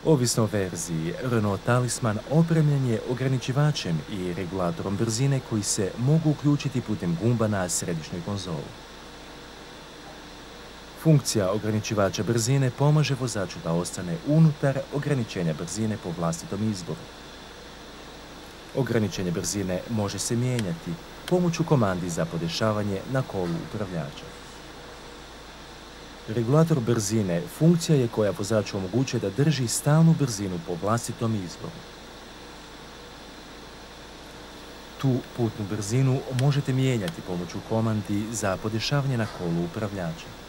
Ovisno o verziji, Renault Talisman opremljen je ograničivačem i regulatorom brzine koji se mogu uključiti putem gumba na središnjoj konzoli. Funkcija ograničivača brzine pomaže vozaču da ostane unutar ograničenja brzine po vlastitom izboru. Ograničenje brzine može se mijenjati pomoću komandi za podešavanje na kolu upravljača. Regulator brzine funkcija je koja vozaču omogućuje da drži stalnu brzinu po vlastitom izboru. Tu putnu brzinu možete mijenjati pomoću komandi za podešavanje na kolu upravljača.